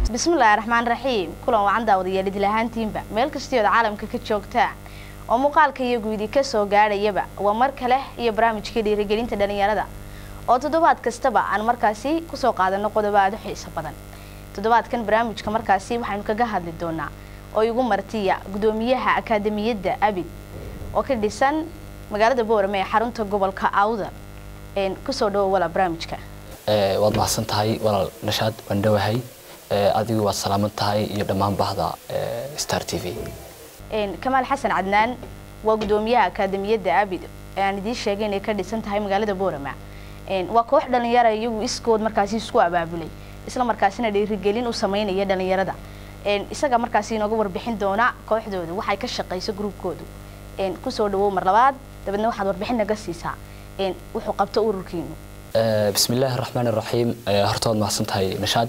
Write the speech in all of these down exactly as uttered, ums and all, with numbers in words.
بسم الله الرحمن الرحيم كلنا وعندنا وديال دلهان تيمبا مeel kasta oo caalamka ka joogta oo muuqaalka iyo guudi ka soo gaarayaba waa mar kale iyo barnaamijka dhiirigelinta dhalinyarada oo toddobaad kastaba aan markaasi ku soo qaadano qodobaad xiiso badan toddobaadkan barnaamijka markaasi waxaanu kaga hadli doonaa oo igu martiya gudoomiyaha akaademiyada Abid oo ka dhisan magaalada Boorame ee xarunta gobolka Awdal een ku soo dhaw wala barnaamijka ee waad mahadsan tahay walaal nashaad waan dhawahay adigu waa salaaman tahay iyo dhamaan bahda Star T V een Kamal Xasan Cadnaan waa gudoomiyaha akaademiyada Abid aan idin sheegay inay ka dhisan tahay magaalada Boorame een waa koox dhalinyaro iyagu iskood markaasi isku abaabulay isla markaasina dhiirigelin u sameynaya dhalinyarada een isaga markaasi inooga warbixin doona kooxdooda waxay ka shaqeyso groupkoodu een ku soo dhawo mar labaad dabadna waxaad warbixin naga siisaa een wuxuu qabto ururkiinu ee bismillaahir rahmaanir rahiim hortood mahadsan tahay nashaad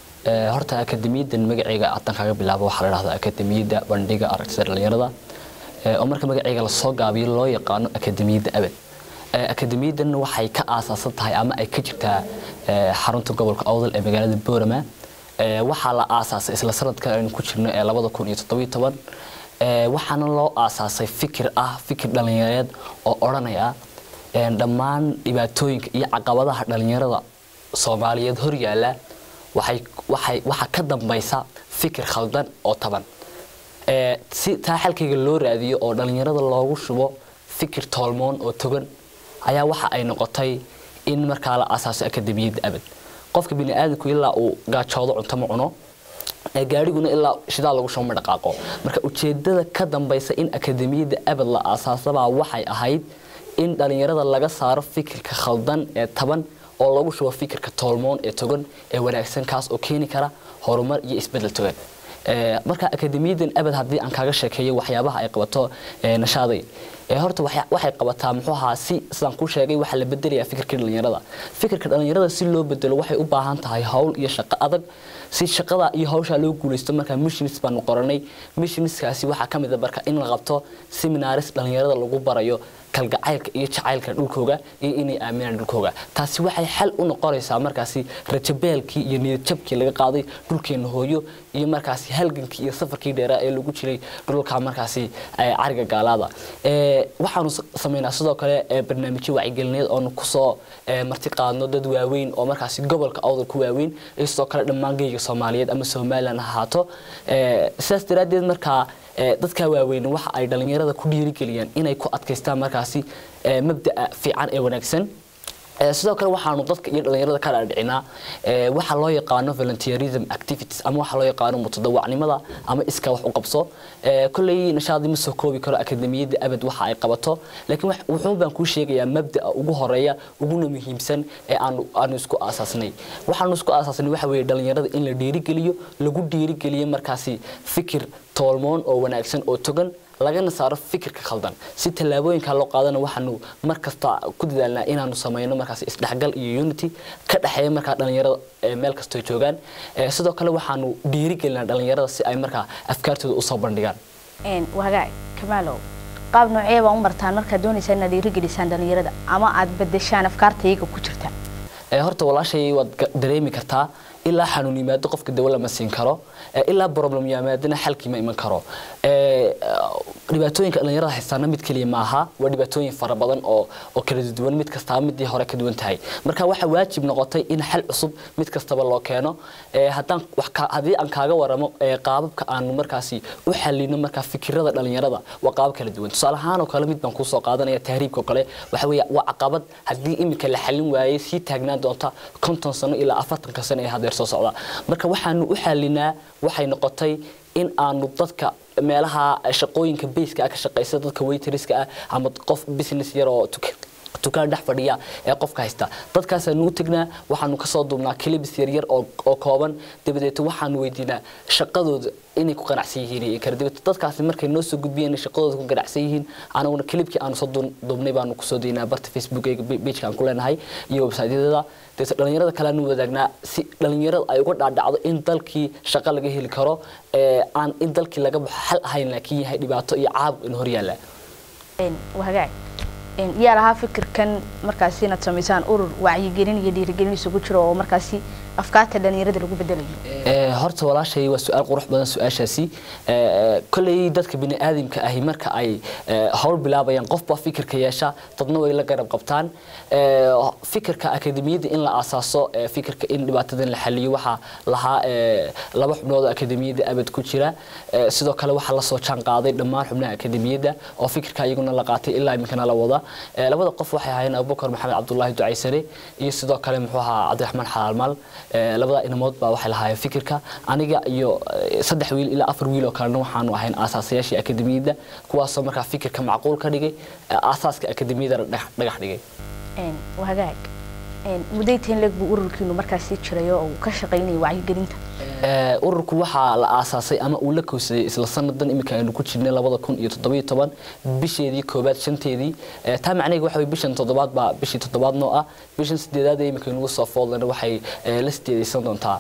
ee horta akaademiyadan magacayga aad kaga bilaabo waxa la yiraahdaa akaademiyada bandhiga aragtida dhalinyarada ee oo marka magacayga la soo gaabiyo loo yaqaan akaademiyada Abid ee akaademiyadan waxay ka aasaasan tahay ama ay ka jirtaa xarunta gobolka Awdal ee magaalada Boorame ee waxa la aasaasay isla sanadkan aynu ku jirno ee laba kun iyo toddoba iyo toban ee waxaana loo aasaasay fikir ah fikir dhalinyareed oo oranaya ee dhammaan dhibaatooyinka iyo caqabadaha dhalinyarada Soomaaliyeed hor yaala waxay waxay waxa ka dambaysa fikir khaldan oo taban ee si taaxalkiga loo raadiyo oo dhalinyarada loogu shubo fikir toolmoon oo togan ayaa waxa ay noqotay in marka la aasaaso akaademiyada Abid qofka bini aadamku ilaa uu gaajoodo cunto ma cuno ee gaariguna ilaa shidaal lagu soo dhaqaaqo marka ujeedada ka dambaysa in akaademiyada Abid la aasaasaba waxay ahayd in dhalinyarada laga saaro fikirka khaldan ee taban oo lagu shubo fikirka toolmoon ee togan ee wanaagsan kaas oo keeni kara horumar iyo isbedel togan ee marka akaademiyadan Abid hadii aan kaaga sheekeeyo waxyaabaha ay qabato ee nashaaday ee horta waxay qabataa muxuu ahaa si sidaan ku sheegay waxa la bedelayaa fikirka dhalinyarada fikirka dhalinyarada si loo bedelo waxay u baahan tahay hawl iyo shaqo adag si shaqada iyo hawsha loo guuleysto marka missions baan qoranay missionskaasi waxa kamid ah marka in la qabto seminars dhalinyarada lagu barayo kalgacaylka iyo jacaylka dhulkooga iyo inay aaminaan dhulkooga taasi waxay xal u noqonaysaa markaasi rajabeelkii iyo niyad jabkii laga qaaday dhulkeena hooyo iyo markaasi halgankii iyo safarkii dheeraa ee lagu jiray dhulka markaasi cariga gaalada ee waxaanu sameynaa sidoo kale barnaamijyo wacyi-gelineed oo ku soo marti qaadno dad waaweyn oo markaasi gobolka Awdal ku waaweyn ee sidoo kale dhammaan geeyiga Soomaaliyeed ama Soomaaliland ahaato ee sidaas daraadeed marka dadka waaweyn waxa ay dhalinyarada ku dhiirigeliyaan inay ku adkaystaan markaasi mabda'a fiican ee wanaagsan ee sidoo kale waxaanu dadka iyo dhalinyarada ka dhaadhicinaa ee waxa loo yaqaan volunteerism activities ama waxa loo yaqaan mutadawacnimada ama iska wax u qabso ee kulay nashaadi ma soo koobi karo akaademiyada Abid waxa ay qabato laakiin wuxuu baan ku sheegayaa mabda'a ugu horeeya ugu muhiimsan ee aan aan isku aasaasnay waxaanu isku aasaasnay waxa weeye dhalinyarada in la dhiirigeliyo lagu dhiirigeliyo markaasi fikir toolmoon oo wanaagsan oo togan lagana saaro fikirka khaldan si talaabooyinka loo qaadana waxaanu markasta ku dadaalnaa inaanu sameeyno markaas isdhaxgal iyo unity ka dhaxeeyo marka dhalinyarada meel kasto joogan sidoo kale waxaanu dhiirigelinaa dhalinyarada si ay marka afkaartooda u soo bandhigaan een waga Kamalo qaab noocee baa u martaan marka doonaysaa inaad dhiirigelisaan dhalinyarada ama aad bedeshaan afkaartayga ku jirta ee horta walaashay waad dareemi kartaa ilaa xanuun yimaado qofka dawlad ma siin karo ilaa problem yimaadana xalkii ma iman karo ee dhibaatooyinka dhalinyarada haystaan mid kaliya ma aha waa dhibaatooyin fara badan oo oo kala duwan mid kasta midii hore ka duwan tahay marka waxa waajib noqotay in xal cusub mid kastaba loo keeno ee hadan wax ka hadii aan kaaga waramo ee qaababka aan markaasi u xalino marka fikirada dhalinyarada waa qaab kala duwan tusaale ahaan oo kale mid baan ku soo qaadanaya tahriibka kale waxa weeye waa caqabad hadii imika la xalin waayay si taagnaan doonta konton sano ilaa afartan sano ee hadeer soo socda marka waxaanu u xalinaa waxay noqotay in aanu dadka meelaha shaqooyinka basic ah ka shaqeysa dadka waiterska ah ama qof business yar oo tukaan dhex fadhiya ee qofka haysta dadkaas aanu tagnaa waxaanu ka soo duubnaa clips yar yar oo oo kooban dibadeed waxaanu weydiinaa shaqadooda inay ku qanacsan yihiin ee kala dibad dadkaas markay noo soo gudbiyeen shaqadooda ku qanacsan yihiin anaguna clipkii aanu soo duubnay baanu ku soo deynaa barta Facebook ee page kan ku leenahay iyo website-yada dadka dhalinyarada kale aanu wadaagnaa si dhalinyarada ay uga dhaadhacdo in dalkii shaqo laga heli karo ee aan in dalkii laga baxo hal ahayn laakiin yahay dhibaato iyo caab in hor yaala een wahagaag een yaa laha fikirkan markaasi inaad sameysaan urur wacyi gelin iyo dhiirigelin isugu jiro oo markaasi afkaarta dhalinyarada lagu bedelayo ee horta walaashay waa su'aal qurux badan su'aashaasi ee kulay dadka bini aadamka ahi marka ay hawl bilaabayaan qofba fikirka yeesha dadna way la garab qabtaan ee fikirka akademiyada in la asaaso fikirka in dhibaatadan la xaliyo waxa lahaa laba xubnood oo akademiyada abad ku jira sidoo kale waxa la soo jaan qaaday dhammaan xubnaha akademiyada oo fikirka ayaguna la qaatay ilaa imkana la wada labada qof waxay ahaayeen Abubakar Maxamed Cabdullaahi Ducaysare iyo sidoo kale muxuu ahaa Cabdiraxmaan Xaalmal labada inamood baa waxay lahaayeen fikirka aniga iyo saddex wiil ilaa afar wiil oo kalena waxaanu ahayn aasaasiyaashii akademiyada kuwaas oo markaa fikirka macquul ka dhigay aasaaska akademiyada dhagax dhigay een wagaag een mudayteen lag buu ururkiinu markaas sii jiray oo ka shaqeynay wacyigelinta ee ururku waxa la aasaasay ama uu la koosay isla sanadan imika aynu ku jirnay laba kun iyo toddoba iyo toban bisheedii koobaad shanteedii taa macnaheedu waxa weey bishan toddobaad baa bishii toddobaad noo ah bishan sideedaad ee imika nagu soo foolana waxay la sideedaysan doontaa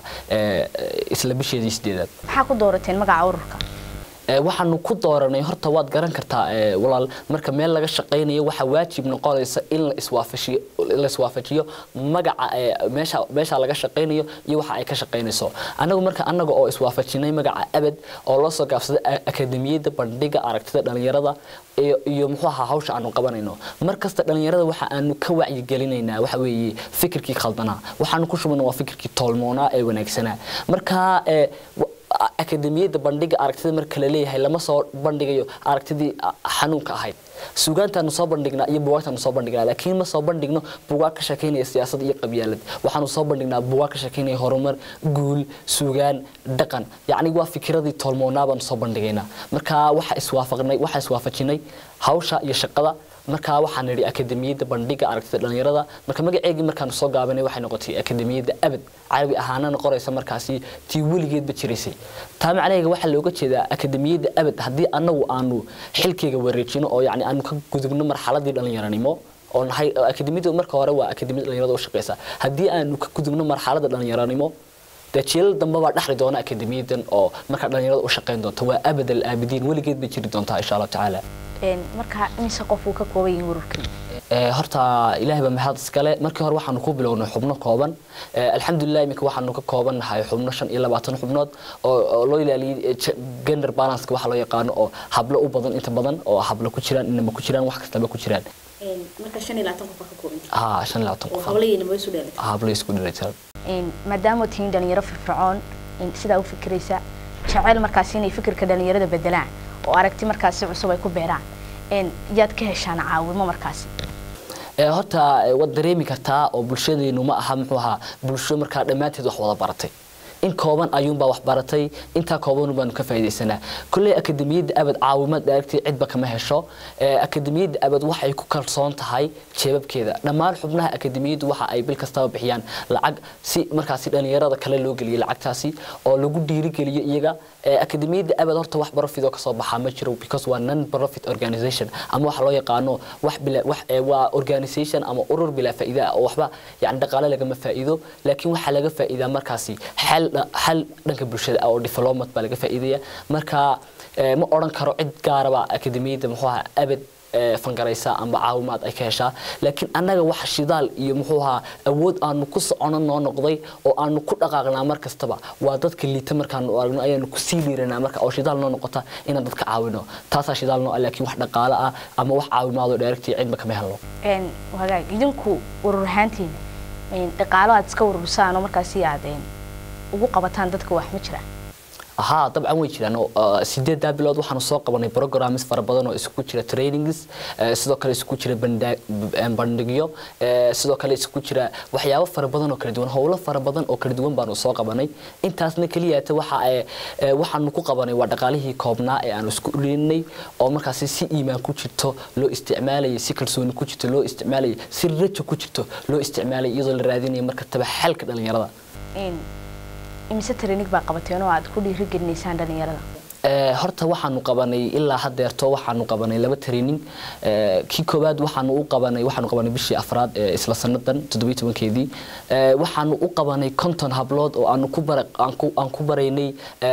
isla bisheedii sideedaad maxaa ku doorateen magaca ururka waxaanu ku dooranay horta waad garan kartaa walaal marka meel laga shaqeynayo waxa waajib noqonaysa in la iswaafajiyo la iswaafajiyo magaca meesha meesha laga shaqeynayo iyo waxa ay ka shaqeynayso anagu marka anaga oo iswaafajinay magaca abad oo loo soo gaabsaday akademiyada bandhiga aragtida dhalinyarada iyo muxuu ahaa hawsha aanu qabanayno markasta dhalinyarada waxa aanu ka wacyi gelinaynaa waxa weeye fikirkii khaldana waxaanu ku shubnaa waa fikirkii toolmoona ee wanaagsanaa marka akademiyada bandhiga aragtida marka la leeyahay lama soo bandhigayo aragtidii xanuunka ahayd suugaantaanu soo bandhignaa iyo buugaagtaanu soo bandhignaa laakiin ma soo bandhigno buugaag ka shaqeynaya siyaasad iyo qabyaalad waxaanu soo bandhignaa buugaag ka shaqeynaya horumar guul suugaan dhaqan yacni waa fikiradii toolmoonaa baanu soo bandhigaynaa marka waxa iswaafaqnay waxa iswaafajinay hawsha iyo shaqada marka waxaan nidhi akademiyada bandhiga aragtida dhalinyarada marka magaceegii markaan soo gaabanay waxay noqotay akademiyada abad carabi ahaana noqonaysa markaasi tii weligeedba jiraysay taa macnaheedu waxa looga jeedaa akademiyada abad haddii anagu aanu xilkeyga wareejino oo yacni aanu ka gudubno marxaladii dhalinyaranimo oo nahay akademiyada marka hore waa akademiyada dhalinyarada u shaqeysa haddii aanu ka gudubno marxaladda dhalinyaranimo dajeel dambe baa dhaxli doona akademiyadan oo marka dhalinyarada u shaqeyn doonta waa abad al aabidiin weligeed bay jiri doontaa insha Allah tacaala een marka insa qof uu ka kooban yahay ururkan ee horta ilaahay ba mahad iskale markii hore waxaanu ku bilownay xubno kooban alxamdulillah imika waxaanu ka koobanahay xubno shan iyo labaatan xubnood oo loo ilaaliyay gender balance ka waxa loo yaqaan oo hablo u badan inta badan oo hablo ku jiraan inama ku jiraan wax kasta ba ku jiraan een marka shan iyo labaatan qof ka kooban ah shan iyo labaatan qof hablayna way isu dheelay hablo isku dheelay een maadaama tiin dhalinyaro firfircoon in sida u fikiraysa jacayl markaas inay fikirka dhalinyarada bedelaan oo aragti markaas cusub ay ku beeraan een yaad ka heshaan caawimo markaas ee horta wad dareemi kartaa oo bulshadeenu ma aha muxuu ahaa bulsho marka dhamaanteed wax wada baratay in kooban ayuun baa wax baratay inta kooban baan ka faa'iideysanaa kulli akademiyada abad caawimad daaragtay cid ba kama hesho akademiyada abad waxay ku kalsoon tahay jeebabkeeda dhammaan xubnaha akademiyadu waxa ay bil kasta bixiyaan lacag si markaas dhalinyarada kale loo geliyo lacagtaasi oo lagu dhiiri geliyo iyaga akademiyada abad horta wax profit oo ka soo baxa ma jiro because waa non profit organization ama wax loo yaqaano wax bila wax waa organization ama urur bila faa'iido oo waxba yaani dhaqaale laga ma faa'iido laakiin waxa laga faa'iidaa markaasi xal hal dhanka bulshada oo development baa laga faa'iidaya marka ma oran karo cid gaaraba akademiyada muxuu ahaa abad fangaraysa amba caawimaad ay ka heshaa laakiin annaga wax shidaal iyo muxuu ahaa awood aanu ku socono noo noqday oo aanu ku dhaqaaqnaa mar kastaba waa dadka liita markaanu aragno ayaanu ku sii liiranaa marka oo shidaal noo noqota inaan dadka caawino taasaa shidaal noo laakiin wax dhaqaale ah ama wax caawimaad oo dheeragtii cidba kama helno een wagaag idinku urur ahaantiin een dhaqaalo aad iska urursaan oo markaasi aadeen ugu qabataan dadka wax ma jiraan aha dabcan way jiraan sideed bilood waxaanu soo qabanay programs fara badan oo isku jira trainings sidoo kale isku jira bandhigyo sidoo kale isku jira waxyaabo fara badan oo kala duwan howlo fara badan oo kala duwan baanu soo qabanay intaasna kaliya ta waxa ay waxaanu ku qabanay waa dhaqaalihii koobnaa ee aanu isku dhignay oo markaas si iimaan ku jirto loo isticmaalay si kalsooni ku jirto loo isticmaalay si rajo ku jirto loo isticmaalay iyadoo la raadinayo marka taba xalka dhalinyarada in imse training baa qabateen oo aad ku dhiiri gelinaysaan dhalinyarada horta waxaanu qabanay ilaa hadeerto waxaanu qabanay laba training kii koobaad waxaanu u qabanay waxaanu qabanay bishii afraad ee isla sanadan toddoba iyo tobankeedii waxaanu u qabanay konton hablood oo aanu ku bar aan ku baraynay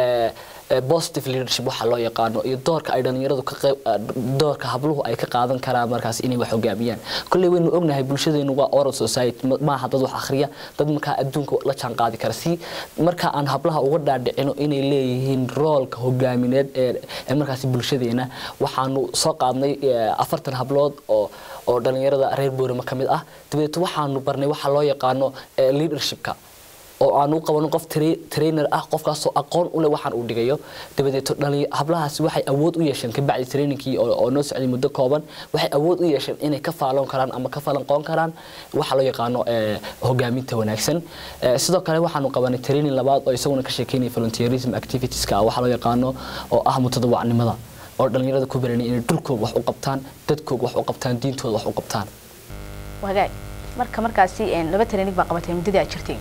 positive leadership waxa loo yaqaano iyo doorka ay dhalinyaradu ka qayb doorka habluhu ay ka qaadan karaan markaas inay wax hogaamiyaan kulli waynu ognahay bulshadeenu waa oral society ma aha dad wax akhriya dad marka adduunka la jaan qaadi kara si marka aan hablaha uga dhaadhicino inay leeyihiin roolka hogaamineed ee markaas bulshadeena waxaanu soo qaadnay afartan hablood oo oo dhalinyarada reer Boorama kamid ah dibadda waxaanu barnay waxa loo yaqaano leadershipka oo aanu qaban qof trainer ah qofkaas oo aqoon u leh waxaan uu dhigayo dabadeed dhalinyarada hablahaas waxay awood u yeesheen ka bacdi trainingkii oo noo socday muddo kooban waxay awood u yeesheen inay ka faalan karaan ama ka falan qoon karaan waxa loo yaqaano hogaaminta wanaagsan sidoo kale waxaanu qabanay training labaad oo isaguna ka sheekeynay volunteerism activities ka waxa loo yaqaano oo ah mutadawacnimada oo dhalinyarada ku baranay inay dhulkooda wax u qabtaan dadkooda wax u qabtaan diintooda wax u qabtaan wagaag marka markaasi een laba training baa qabatay muddada ay jirtay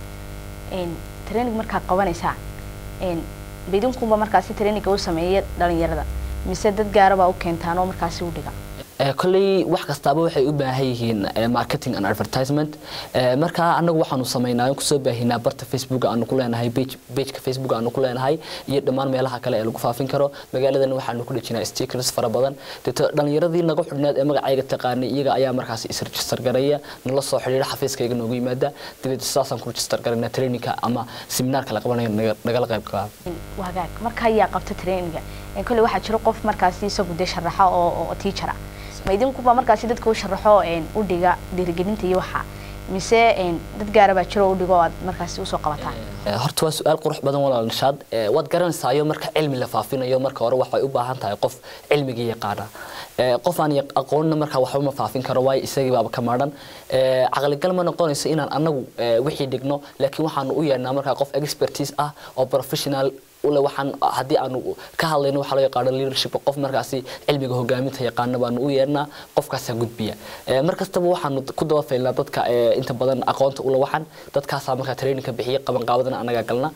een training marka qabanaysa een bidunkuba markaasi training uu sameeyay dhalinyarada mise dad gaar ah u keentaan oo markaasi u dhiga kulli wax kastaaba waxay u baahan yihiin marketing and advertisement marka anagu waxaanu sameeynaa ku soo baahinaa barta Facebook aanu ku leenahay page page-ka Facebook aanu ku leenahay iyo dhammaan meelaha kale ee lagu faafin karo magaaladan waxaanu ku dhajinaa stickers fara badan dadka dhalinyaradii naga xudnaad ee magacayga taqaanay iyaga ayaa markaas is register gareeya nala soo xiriira xafiiskayga noogu yimaada dibadda saasan ku register gareynaa trainingka ama seminaarka la qabanayo nagala qayb qaada wagaag marka ayaa qabta traininga in kulli waxa jiro qof markaas isagu de sharaxa oo oo teacher ah ma idinku ba markaas dadka u sharaxo een u dhiga dhiirigelinta iyo waxa mise een dad gaar ah jiro u dhigo aad markaas u soo qabataan horta waa su'aal qurux badan walaal Nishaad wad garanaysaa marka cilmi la faafinayo marka hore waxay u baahan tahay qof cilmiga yaqaan qof aan aqoonna marka waxba ma faafin karo way isagii baaba ka maadan aqal gal ma noqonayso inaan anagu wixii dhigno laakiin waxaan u yeernaa marka qof expertise ah oo professional ولا وحن هدي أنو كهالين وحلا يقارن leadership قف مركزي علمي هجامي تيقان بانو ويرنا قف كاسة جود بيا مركز تبو وحن كده في اللي ك أنت بدن أقانت ولا وحن ضد كاسة مركز تريني كبيعية قبل قاودنا أنا قلنا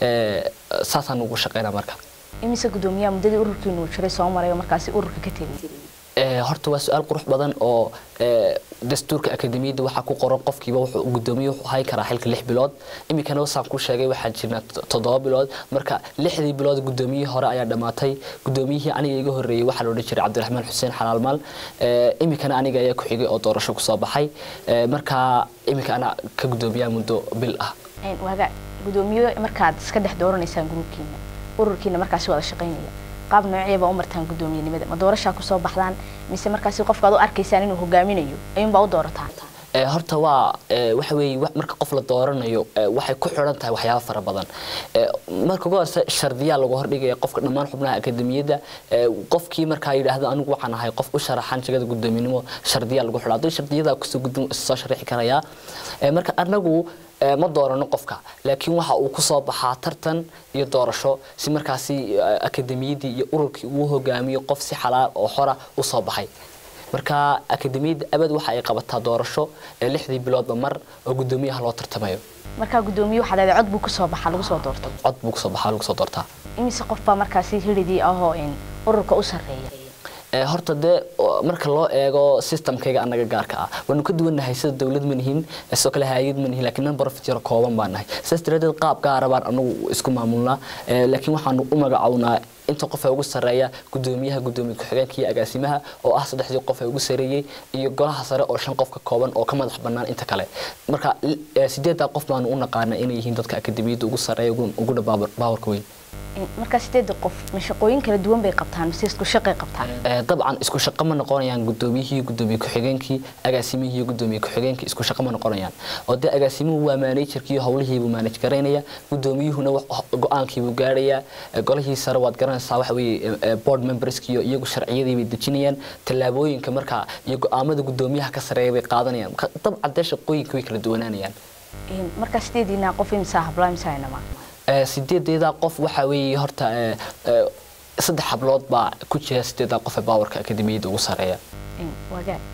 ساسا نوقش شقينا مركز إمسا قدوميا مدد أوركين وشري سوامر يوم مركزي أورك كتير horta waa su'aal qurux badan oo dastuurka akademiyada waxa ku qoran qofkiiba wuxuu gudoomiyo wuxuu hay karaa xilka lix bilood imikana waxaan ku sheegay waxa jirna toddoba bilood marka lixdii bilood gudoomiyihii hore ayaa dhamaatay gudoomiyihii aniga iga horeeyay waxa loo jiray Cabdiraxmaan Xuseen Xalaal Maal imikana aniga ayaa ku xigay oo doorasho ku soo baxay marka imika ana ka gudoomiyaa muddo bil ah een waga gudoomiyo markaad iska dhex dooranaysan groupkiina ururkiina markaas wada shaqeynaya qaab noocee ba u martaan gudoomiyenimada ma doorasho ku soo baxdaan mise markaas qofka aad u arkaysaan inuu hogaaminayo ayun baa u doorataan ee horta waa waxa weey marka qof la dooranayo waxay ku xiran tahay waxyaabo fara badan marka ugu horeysa shardiya lagu hordhigay qofka dhammaan xubnaha akademiyada qofkii marka yiraahdo anigu waxaan ahay qof u sharaxan jagada gudoominimo shardiya lagu xidhaado shardiyada ku soo gudum soo sharxi karaya marka anagu ma doorano qofka laakiin waxa uu ku soo baxaa tartan iyo doorasho si markaasi akademiyadii iyo ururkii uu hogaamiyo qof si xalaal oo xora u soo baxay marka akademiyada abad waxa ay qabataa doorasho lixdii biloodba mar oo gudoomiyaha loo tartamayo marka gudoomiyaha waxa leedahay cod buu ku soo baxaa lagu soo doorto cod buu ku soo baxaa lagu soo doortaa imise qof baa markaasi hiridii ahoo in ururka u sareeya horta de marka loo eego systemkayga anaga gaarka ah waanu ka duwanahay sida dawlad manihin soo kale hay'ad manihin laakiin nan professor kooban baan nahay sistrated qaab gaar ah baan anagu isku maamulnaa laakiin waxaanu u magacawnaa inta qof ugu sareeya gudoomiyaha gudoomiye ku-xigeenka agaasimaha oo ah saddexdii qof ugu sareeyay iyo golaha sare oo shan qof ka kooban oo ka madax banaan inta kale marka sideeda qof baan u naqaana inay yihiin dadka akademiyada ugu sareeya ugu dhabaarka weyn marka sideed qof ma shaqooyin kala duwan bay qabtaan mise isku shaqay qabtaan ee dabcan isku shaqo ma noqonayaan gudoomiyihii gudoomiye ku-xigeenkii agaasimihii gudoomiye ku-xigeenkii isku shaqo ma noqonayaan oo de agaasimuhu waa managerkii hawlihii buu manage gareynaya gudoomiyuhuna go'aankii buu gaaraya golihii sare waad garanaysaa waxa weeye board memberskii iyo iyagu sharciyadii bay dejinayaan talaabooyinka marka iyo go'aamada gudoomiyaha ka sareeya bay qaadanayaan dabcan de shaqooyinka way kala duwanaanayaan marka sideedina qof imsa hablaam saynama sideedda qof waxa weeye horta saddex hablood baa ku jira sideedda qof ee powerka akademiyada ugu sareeya waga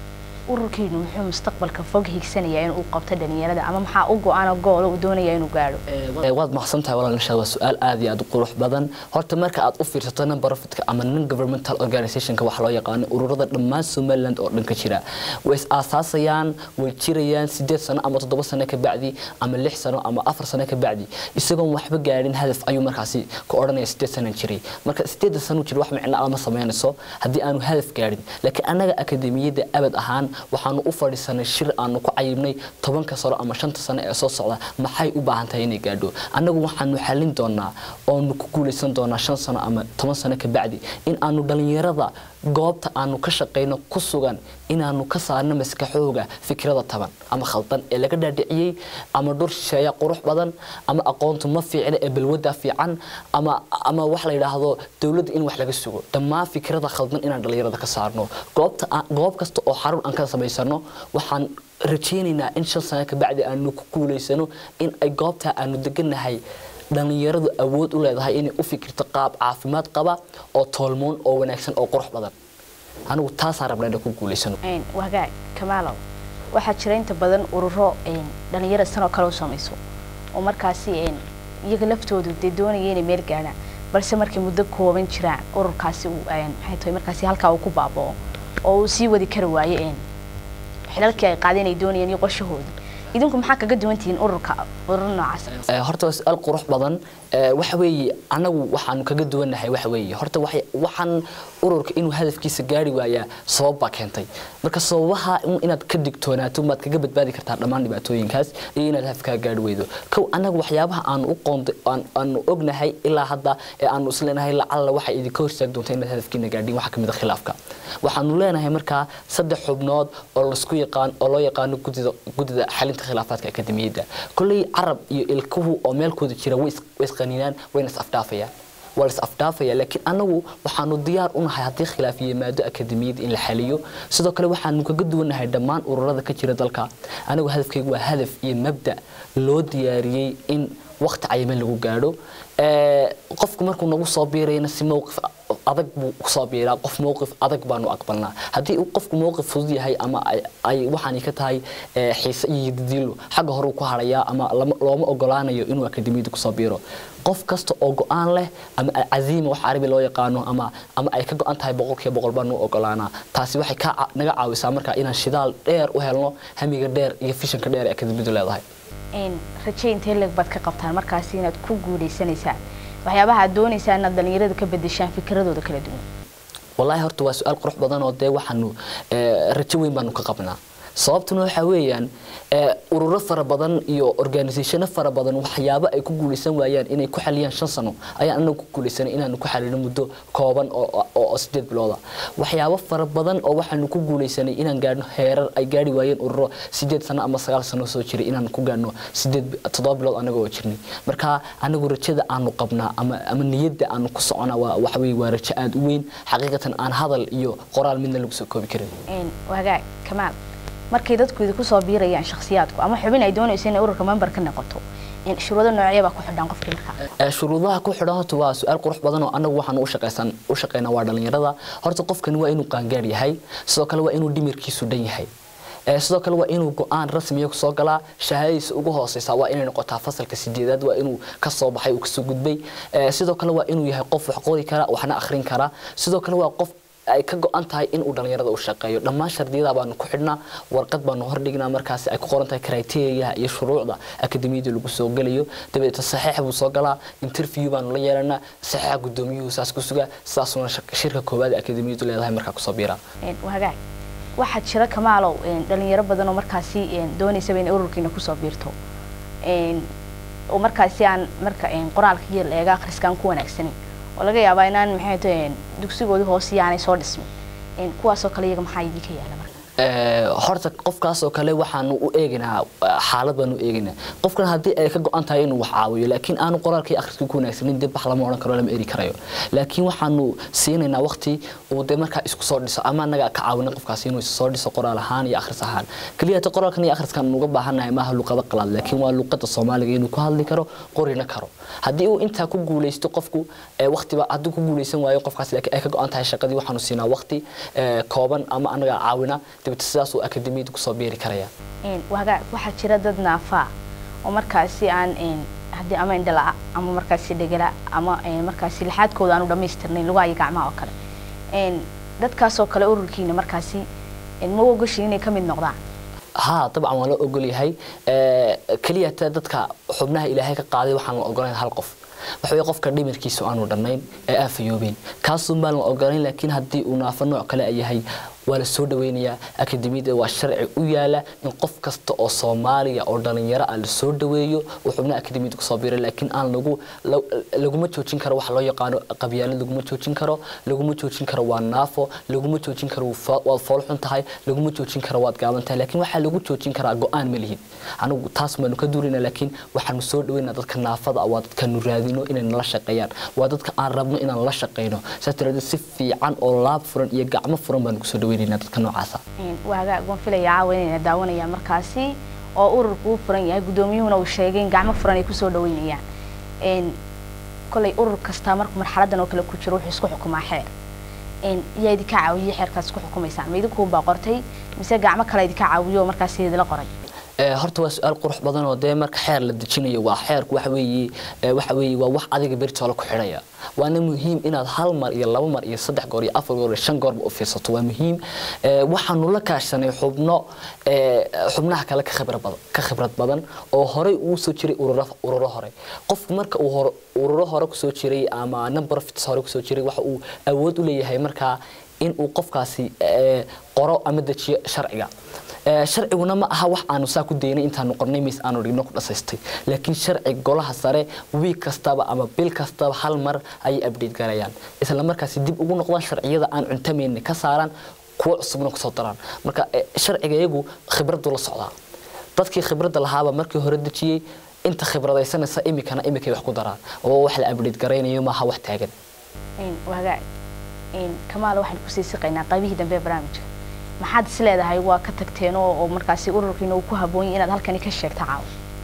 ururkeenu muxuu mustaqbalka fog higsanaya in uu qabto dhalinyarada ama maxaa u go'aan oo gool uu doonaya inuu gaaro waad maqsantahay walaal nashaad waa su'aal aad iyo aad u qurux badan horta marka aad u fiirsato non profitka ama non governmental organizationka waxa loo yaqaan ururada dhammaan Somaliland oo dhan ka jira way asaasayaan way jirayaan sideed sano ama toddoba sano ka bacdi ama lix sano ama afar sano ka bacdi isagoo waxba gaarin hadaf ayuu markaasi ka oranaya sideed sano jiray marka sideed sano jir wax macna ama sameynayso hadii aanu hadaf gaarin laakiin anaga akademiyada abad ahaan waxaanu u fadhiisanay shir aanu ku cayibnay tobanka sano ama shanta sano ee soo socda maxay u baahan tahay inay gaadho anagu waxaanu xalin doonaa oo nu ku guuleysan doonaa shan sano ama toban sano ka bacdi in aanu dhalinyarada goobta aanu ka shaqeyno ku sugan inaanu ka saarno maskaxooga fikrada taban ama khaldan ee laga dhaadhiciyay ama dhur shisheeya qurux badan ama aqoontu ma fiicna ee balwada fiican ama ama wax la yiraahdo dawladda in wax laga sugo dhammaan fikrada khaldan inaan dhalinyarada ka saarno goobta goob kasta oo xarun aan ka sameysano waxaan rajaynaynaa in shan sano ka bacdi aanu ku guuleysano in ay goobta aanu deganahay dhalinyaradu awood u leedahay inay u fikirto qaab caafimaad qaba oo toolmoon oo wanaagsan oo qurux badan anigu taas aan rabnaa inaan ku guuleysano een wagaag kamaalow waxa jira inta badan ururo een dhalinyarada sano kale u sameeyso oo markaasi een iyaga laftoodu de doonayeen inay meel gaaraan balse markii muddo kooban jiraan ururkaasi uu een maxay tahay markaasi halka uu ku baaboo oo uu sii wadi kar waaye een xilalkii ay qaadeen ay doonayeen iyo qorshahooda idinku maxaa kaga duwantiin ururka urur noocaas ee horta su'aal qurux badan ee waxa weeye anagu waxaan kaga duwanahay waxa weeye horta waxaan ururka inuu hadafkiisa gaari waaya sabab ba keentay marka sababaha inaad ka digtoonaato maad kaga badbaadi kartaa dhammaan dhibaatooyinkaas iyo inaad hadafka gaari weydo kow anagu waxyaabaha aan u qoonto aan ognahay ilaa hadda ee aan isleenahay lacala waxa idinka hortaag doonta inaad hadafkiina gaadhin waxa kamid ah khilaafka waxaan leenahay marka saddex xubnood oo la isku yaqaan oo loo yaqaan gudida gudida xalinta khilaafaadka akademiyada kulli arab iyo ilkuhu oo meelkooda jira way isqaninaan wayna afdaafayaan wala afdaafaya laakiin anagu waxaanu diyaar u nahay hadii khilaaf yimaado akademiyada in la xaliyo sidoo kale waxaanu kaga duwanahay dhammaan ururada ka jira dalka anagu hadafkaygu waa hadaf iyo mabda loo diyaariyay in waqti cayiman lagu gaadho ee qofku markuu nagu soo biirayna si mowqif adag buu ku soo biiraa qof mowqif adag baanu aqbalnaa hadii uu qofku mowqif fudud yahay ama ay waxaan ka tahay xiisa iyo dilo xagga hore ku haraya ama looma ogolaanayo inuu akademiyada ku soo biiro qof kasta oo go'aan leh ama aziima wax arabi loo yaqaano ama ama ay ka go'an tahay boqolkiiba boqol baan u ogolaanaa taasi waxay ka naga caawisaa marka inaan shidaal dheer u helno hamiga dheer iyo fishanka dheer ee akademiyada leedahay in rajaynta lag bad ka qabtaan markaas inaad ku guuleysanaysaan waxyaabaha aad doonaysaan inaad dhalinyarada ka bedeshaan fikradooda kala duwan wallahi horta waa su'aal qurux badan oo de waxaanu rajo weyn baanu ka qabnaa sababtuna waxa weeyaan ururo fara badan iyo organization fara badan waxyaabo ay ku guuleysan waayaan inay ku xaliyaan shan sano ayaan anagu ku guuleysan inaanu ku xalino muddo kooban oo oo sideed bilooda waxyaabo fara badan oo waxaanu ku guuleysanay inaan gaadhno heerar ay gaari waayeen ururo sideed sano ama sagaal sano soo jiray inaan ku gaadhno sideed toddoba bilood anaga oo jirnay marka anagu rajada aanu qabnaa ama ama niyadda aanu ku soconaa waa waxa weey waa rajo aad u weyn xaqiiqatan aan hadal iyo qoraal midna lagu soo koobi karin een wagaag kamaal markay dadku idinku soo biirayaan shakhsiyaadku ama xubin ay doonayso in ururka member ka noqoto in shuruudo noocyo ba ku xidhan qofka marka ee shuruudaha ku xidhan horta waa su'aal qurux badan oo anagu waxaan u shaqeysan u shaqeynaa waa dhalinyarada horta qofkani waa inuu qaangaar yahay sidoo kale waa inuu dhimirkiisu dhan yahay ee sidoo kale waa inuu go'aan rasmi ah ku soo galaa shahaadadiisa ugu hooseysa waa inay noqotaa fasalka sideedaad waa inuu ka soo baxay uu ka soo gudbay ee sidoo kale waa inuu yahay qof wax qori kara waxna akhrin kara sidoo kale waa qof ay ka go'an tahay in uu dhalinyarada u shaqeeyo dhammaan shardiyada baanu ku xidhnaa warqad baanu hor dhignaa markaas ay ku qoran tahay criteria iyo shuruucda akademiyada lagu soo galayo dabeeta saxiix buu soo galaa interview baanu la yeelanaa saxiixa gudoomiyuhu saas ku suga saasuna shirka koowaad akademiyadu leedahay marka ku soo biira een wagaag waxa jira kamaalow een dhalinyaro badan oo markaasi een doonaysa in ururkiina ku soo biirto een oo markaasi aan marka een qoraalka iyo leega akhriskan ku wanaagsan oo laga yaabaa inaan maxay tahay dugsigooda hoos yaanay soo dhismin in kuwaas oo kale iyaga maxay idinka yeelan marka ee horta qofkaas oo kale waxaan u eegnaa xaalad baan u eegnaa qofkan hadii ay ka go'an tahay inuu wax caawiyo laakiin aanu qoraalkii akhriska ku wanaagsanin dib wax lama oran karo lama eri karayo laakiin waxaanu siinaynaa waqti uu de marka isku soo dhiso ama anaga ka caawin qofkaas inuu soo dhiso qoraal ahaan iyo akhris ahaan kaliya ta qoraalkan iyo akhriskan uga baahanahay ma aha luqada qalaad laakiin waa luqada Soomaaliga inuu ku hadli karo qorina karo haddii uu intaa ku guuleysto qofku waqtiba hadduu ku guuleysan waayo qofkaas laakiin ay ka go'an tahay shaqadii waxaanu siinaa waqti kooban ama anaga caawina dibadda sidaas uu akademiyada ku soo beeri karaya waxa waxa jira dad naafa oo markaasi aan haddii ama indhala ama markaasi dhagala ama markaasi lixaadkooda aanu dhamaystirnayn lugaha iyo gacmaha oo kale dadkaas oo kale ururkiina markaasi ma ogashin inay ka mid noqdaan ها طبعا ولا أقول هاي كلية تدك حبناها إلى هيك قاعدة وحنا أقولين هالقف وحوي قف كريم الكيس وأنا ودرنين أفيوبين كاسم بال أقولين لكن هدي ونافنوا كلا أي هاي ولا السودوينية أكاديمية والشرع وياله من قف كست أو صوماليا أو دنيا السودويو وحبنا أكاديمية صابيرة لكن أنا لو لو لو ما توجين كرو وحلا يقانو قبيلة لو ما توجين كرو لو ما توجين كرو والنافو لو ما توجين كرو والفرح انتهاي لو ما توجين كرو واتقام انتهاي لكن وحلا لو توجين كرو جوان مليين أنا تاس ما نكدورنا لكن وحنا السودوينا ضد النافض أو ضد كنورادينو إن نلش قيان وضد كأربنا إن نلش قينو سترد سفي عن أولاب فرن يجع مفرن بنكسودوين dadka noocaasa in waaga goon filaya caawinayna daawanaya markaasi oo ururku u furan yahay gudoomiyuhuna uu sheegay in gacmo furan ay ku soo dhaweynayaan in kulay urur kasta markuu marxaladan oo kale ku jiro wuxuu isku xukumaa xeer in yaadi ka caawiyo xeerkaas ku xukumaysan ma idinku baa qortay mise gacmo kale idin ka caawiyo markaasi idin qoray horta waa su'aal qurux badan oo de marka xeer la dejinayo waa xeerku waxa weeye waxa weeye waa wax adiga birtoola ku xidhaya waana muhiim inaad hal mar iyo laba mar iyo saddex goor iyo afar goor iyo shan goor u fiirsato waa muhiim waxaanu la kaashanay xubno xubnaha kale ka khibrad badan ka khibrad badan oo hore uu soo jiray ururo ururo hore qofku marka uu hore ururo hore ku soo jiray ama number of hore ku soo jiray waxa uu awood u leeyahay marka in uu qofkaasi qoro ama dejiyo sharciga sharciguna ma aha wax aanu saa ku deynay intaanu qornay mis aanu dhigno ku dhasaystay laakiin sharci golaha sare week kastaba ama bil kastaba hal mar ay update galayaan isla markaasi dib ugu noqdaan sharciyada aan cuntameyn ka saaran kuwa cusubna ku soo daraan marka sharciga iyagu khibradu la socdaa dadkii khibradda lahaaba markii hore dejiyay inta khibradaysanaysa imikana imikay wax ku daraan oo wax la update gareynayo ma aha wax taagan in waaga in kamaal waxaan ku sii siqaynaa qaybihii dambe barnaamijka maxaad is leedahay waa ka tagteen oo markaasi ururkiina uu ku haboon yahay inaad halkan ka sheegto caaw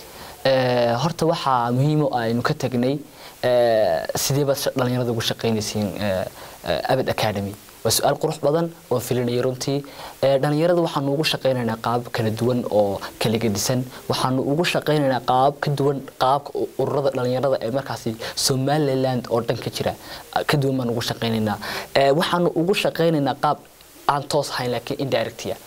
ee horta waxa muhiim ah aynu ka tagnay ee sidee baad dhalinyarada ugu shaqeynaysiin abad academy waa su'aal qurux badan oo filinay runtii ee dhalinyarada waxaanu ugu shaqeynaynaa qaab kala duwan oo kala gedisan waxaanu ugu shaqeynaynaa qaab ka duwan qaabka ururada dhalinyarada ee markaasi Somaliland oo dhan ka jira ka duwan baan ugu shaqeynaynaa ee waxaanu ugu shaqeynaynaa qaab aan toos ahayn laakiin indirect ah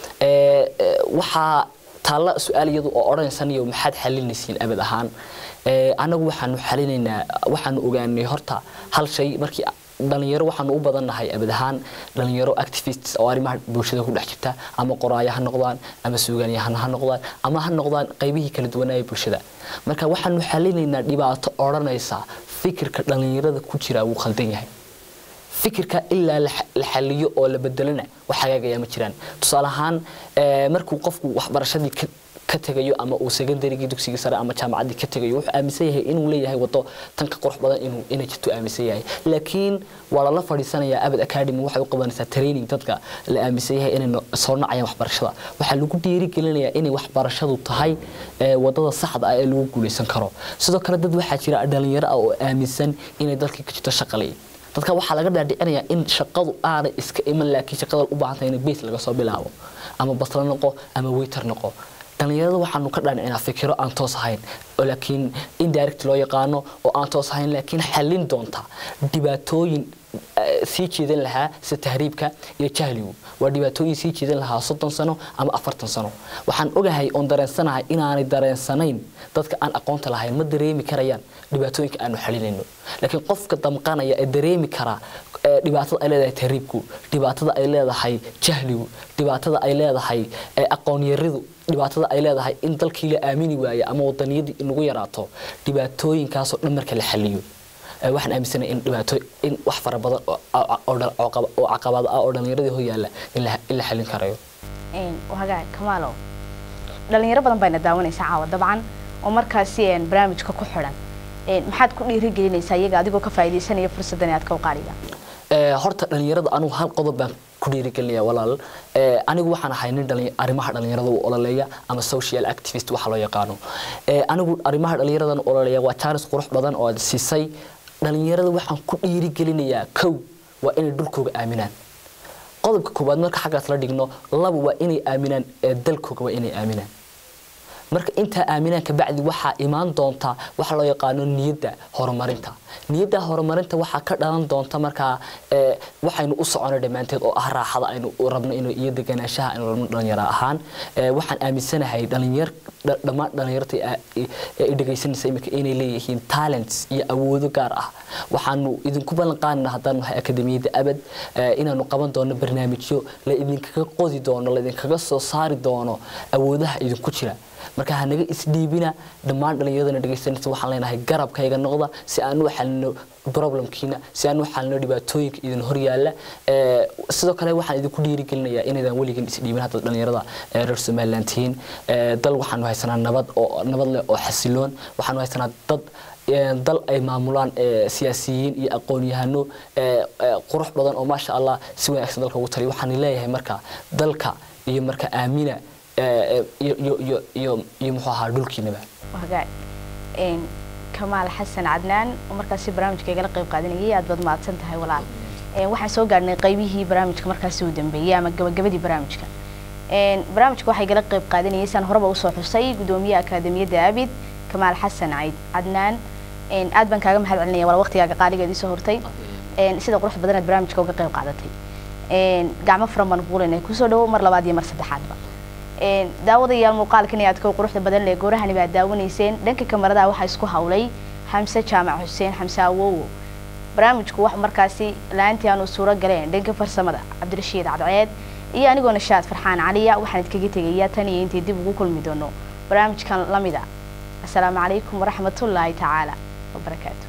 ee waxa taala su'aaliyadu oo oranaysan iyo maxaad xalinaysiin abad ahaan ee anagu waxaanu xalinaynaa waxaanu ogaanay horta hal shay markii dhalinyaro waxaanu u badanahay abad ahaan dhalinyaro activists oo arrimaha bulshada ku dhex jirta ama qoraayaha noqdaan ama suugaanyahan ha noqdaan ama ha noqdaan qaybihii kala duwan ee bulshada marka waxaanu xalinaynaa dhibaato oranaysa fikirka dhalinyarada ku jira uu khaldan yahay fikirka illa la xaliyo oo la bedelana waxa hagaagaya ma jiraan tusaale ahaan markuu qofku waxbarashadii ka tagayo ama uu secondaryga dugsiga sare ama jaamacadii ka tagayo wuxuu aaminsan yahay inuu leeyahay wado tan ka qurux badan inuu inay jirto aaminsan yahay laakiin wala la fadhiisanaya abad academy waxay u qabanaysaa training dadka la aaminsan yahay inay soo nacayaan waxbarashada waxa lagu dhiiri gelinayaa inay waxbarashadu tahay wadada saxda ah ee lagu guuleysan karo sidoo kale dad waxa jira dhalinyaro ah oo aaminsan inay dalka ka jirto shaqo dadka waxa laga dhaadhicinayaa in shaqadu aad iska iman laakiin shaqada u baahan tahay in base laga soo bilaabo ama basla noqo ama waiter noqo dhalinyarada waxaanu ka dhaadhicinaa fikiro aan toos ahayn oo laakiin indirect loo yaqaano oo aan toos ahayn laakiin xalin doonta dhibaatooyin sii jeedan lahaa sida tahriibka iyo jahligu waa dhibaatooyin sii jeedan lahaa soddon sano ama afartan sano waxaan ogahay oo dareensanahay inaanay dareensanayn dadka aan aqoonta lahayn ma dareemi karayaan dhibaatooyinka aanu xalinayno laakiin qofka damqanaya ee dareemi kara dhibaatada ay leedahay tahriibku dhibaatada ay leedahay jahligu dhibaatada ay leedahay aqoon yaridu dhibaatada ay leedahay in dalkii la aamini waayo ama wadaniyadii inagu yaraato dhibaatooyinkaas oo dhan marka la xaliyo waxaan aaminsanahay in dhibaato in wax fara badan oo caqabado ah oo dhalinyarada hor yaala in la xalin karayo een waxa kamaalo dhalinyaro badan bayna daawanaysaa caawa dabcan oo markaasi een barnaamijka ku xiran een maxaad ku dhiirigelinaysaa iyaga adigoo ka faa'iideysanaya fursadan aad ka qaaliga ee horta dhalinyarada anu hal qodob baan ku dhiirigelinaya walaal anigu waxaan ahay nin dhalin arrimaha dhalinyarada u ololeeya ama social activist waxa loo yaqaano anigu arrimaha dhalinyarada u ololeeya waa chance qurux badan oo siisay dhalinyarada waxaan ku dhiirigelinayaa kow waa inay dhulkooga aaminaan qodobka koobaad marka xaggaas la dhigno laba waa inay aaminaan dalkooga waa inay aaminaan marka inta aaminaanka bacdi waxa imaan doonta waxa loo yaqaan niyada horumarinta niyada horumarinta waxa ka dhalan doonta marka ee waxaynu u socono dhamaanteed oo ah raaxada aynu u rabno inuu iyo deganaanshaha aynu dhalinyaro ahaan waxaan aaminsanahay dhalinyar dhamaan dhalinyarta ee dhageysanaysa imika inay leeyihiin talents iyo awoodo gaar ah waxaanu idinku ballan qaadnaa haddaan waxa akademiyada abad inaanu qaban doono barnaamijyo la idinkaga qodi doono la idinkaga soo saari doono awoodaha idinku jira marka hanaga isdhiibina dhamaan dhalinyarada dhageysanaysa waxaan leenahay garabkayga noqda si aan u xalino problemkiina si aan u xalino dhibaatooyinka idin hor yaala ee sidoo kale waxaan idinku dhiirigelinayaa inaydan waligan isdhiibin hadda dhalinyarada reer Somaliland tiin dal waxaan haysanaa nabad oo nabad leh oo xasiloon waxaan haysanaa dad dal ay maamulaan siyaasiyiin iyo aqoon-yahano qurux badan oo maasha Allah si wanaagsan dalka ugu taliyo waxaan leeyahay marka dalka iyo marka aamina iyo iyo iyo iyo muxuu dhulkiinaba wagaag een Kamal Xasan Cadnaan markaas barnaamijkayga la qayb qaadanayay aad bad maadsan tahay walaal een waxaan soo gaarnay qaybihii barnaamijka markaas uu dambeeyay ama gabagabadii barnaamijka een barnaamijku waxay gala qayb qaadanayay san horeba u soo xusay gudoomiyaha akademiyada Abid Kamal Xasan Cadnaan een aad baan kaaga mahad celinaya wala waqtigaaga qaaligeedii soo hortay een sida qurux badan aad barnaamijka uga qayb qaadatay een gacmo furan baan ku leenahay ku soo dhawo mar labaad iyo mar saddexaadba een daawadayaal muuqaalkan aad ka quruxda badan leh goorahani baa daawanayseen dhanka kamarada waxa isku hawlay Xamse Jaamac Xuseen Xamse Awow barnaamijku wax markaasi laantii aanu suura galeen dhanka farsamada Cabdirashiid Cadceed iyo anigoo Nashaad Farxaan Caliya waxaan idinkaga tegayaa tan iyo intii dib ugu kulmi doono barnaamijkan lamida assalaamu calaykum waraxmatullaahi tacaala wa barakaatuh